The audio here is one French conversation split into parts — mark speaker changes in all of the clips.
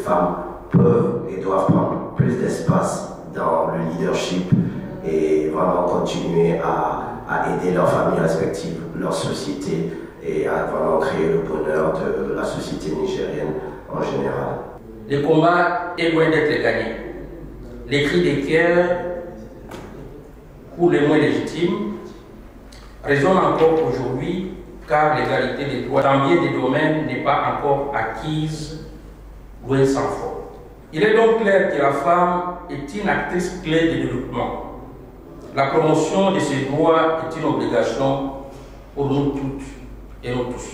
Speaker 1: femmes peuvent et doivent prendre plus d'espace dans le leadership et vraiment continuer à aider leurs familles respectives, leur société et à vraiment créer le bonheur de la société nigérienne en général.
Speaker 2: Le combat est loin d'être gagné. Les cris des pierres, pour les moins légitimes, résonnent encore aujourd'hui car l'égalité des droits dans bien des domaines n'est pas encore acquise, loin s'en faut. Il est donc clair que la femme est une actrice clé de développement. La promotion de ces droits est une obligation pour nous toutes et nous tous.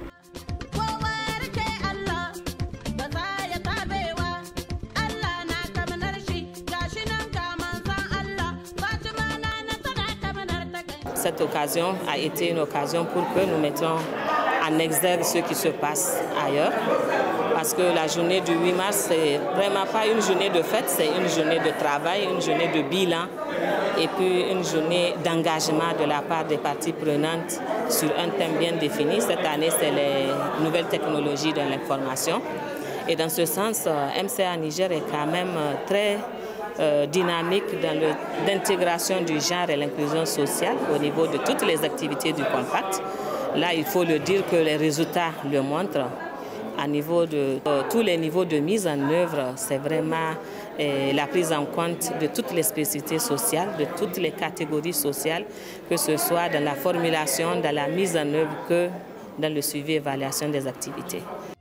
Speaker 3: Cette occasion a été une occasion pour que nous mettions en exergue ce qui se passe ailleurs. Parce que la journée du 8 mars, c'est vraiment pas une journée de fête, c'est une journée de travail, une journée de bilan et puis une journée d'engagement de la part des parties prenantes sur un thème bien défini. Cette année, c'est les nouvelles technologies de l'information. Et dans ce sens, MCA Niger est quand même très dynamique dans l'intégration du genre et l'inclusion sociale au niveau de toutes les activités du compact. Là, il faut le dire que les résultats le montrent. À niveau de tous les niveaux de mise en œuvre, c'est vraiment la prise en compte de toutes les spécificités sociales, de toutes les catégories sociales, que ce soit dans la formulation, dans la mise en œuvre que dans le suivi et évaluation des activités.